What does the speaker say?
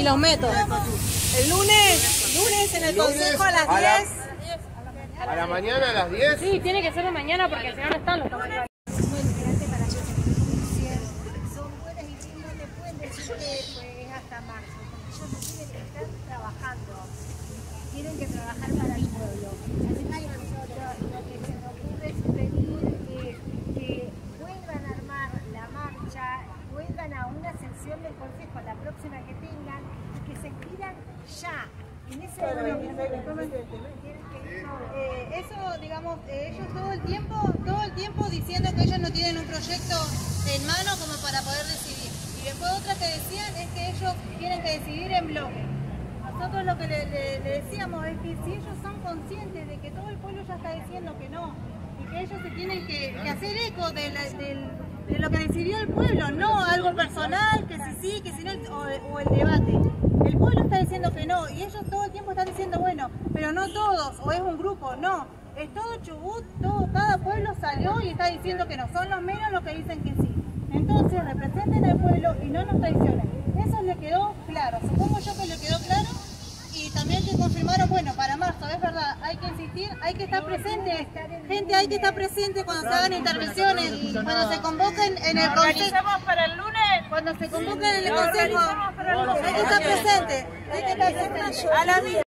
los métodos. El lunes en el consejo a las 10. ¿A la mañana a las 10? Sí, tiene que ser de mañana porque si no, no están los concejales. Son buenas y no le pueden decir que es hasta marzo, porque ellos no tienen que estar trabajando, tienen que trabajar para el pueblo. Además, nosotros lo que se nos ocurre es pedir que vuelvan a armar la marcha, vuelvan a una sesión del consejo, la próxima que tengan, y que se expidan ya. En ese momento, eso, digamos, ellos todo el tiempo diciendo que ellos no tienen un proyecto en mano como para poder decidir. Y después otra que decían es que ellos tienen que decidir en bloque. Nosotros lo que le decíamos es que si ellos son conscientes de que todo el pueblo ya está diciendo que no, y que ellos se tienen que hacer eco de lo que decidió el pueblo, no algo personal, que si sí, que si no, o el debate. El pueblo está diciendo que no, y ellos todo el tiempo están diciendo, bueno, pero no todos, o es un grupo, no. Es todo Chubut, cada pueblo salió y está diciendo que no, son los menos los que dicen que sí. Entonces representen al pueblo y no nos traicionen. Eso le quedó claro, supongo yo que le quedó claro. Y también que confirmaron, bueno, para marzo, es verdad, hay que insistir, hay que estar presente, gente, hay que estar presente cuando se hagan intervenciones, cuando se convoquen en el consejo. Para el lunes. Cuando se convoquen en el consejo, hay que estar presente, hay que estar presente. A la